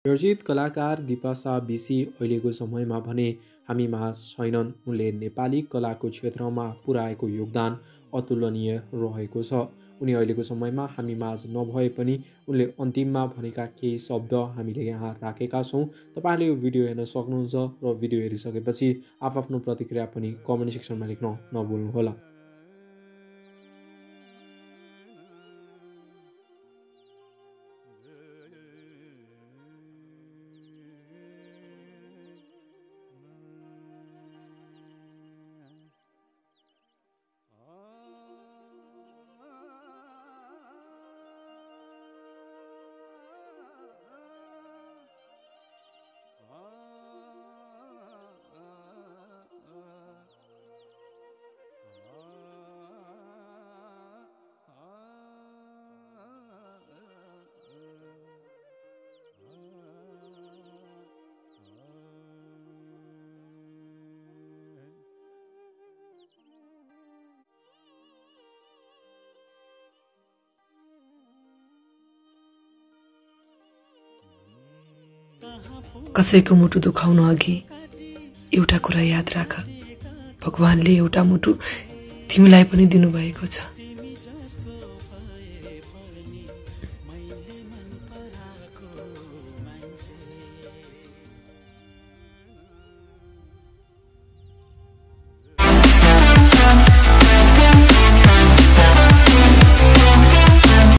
चर्चित कलाकार दिपासा बिसी अहिलेको समयमा भने हामीमा छैनन्। उनले नेपाली कलाको क्षेत्रमा पुर्याएको योगदान अतुलनीय रहेको छ। उनी अहिलेको समयमा हामीमाझ नभए पनि उनले अन्तिममा भनेका केही शब्द हामीले यहाँ राखेका छौँ। तपाईँले यो भिडियो हेर्न सक्नुहुन्छ र भिडियो हेरिसकेपछि आफ्नो प्रतिक्रिया पनि कमेन्ट सेक्सनमा लेख्न नभुल्नुहोला। कसैको मुटु दुखाउन अघि एउटा कुरा याद राख, भगवानले एउटा मुटु तिमीलाई पनि दिनुभएको छ।